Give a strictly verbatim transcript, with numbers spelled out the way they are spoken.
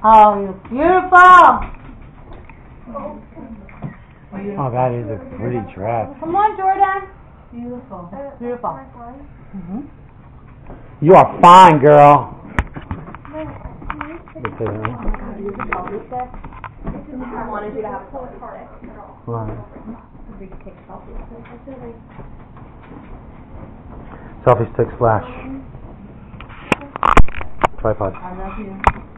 Oh, you're beautiful. Oh, that is a pretty dress. Come on, Jordan. Beautiful. Beautiful. Mm-hmm. You are fine, girl. I wanted you to have a selfie stick. Right. We could take selfies. Selfie stick slash tripod. I love you.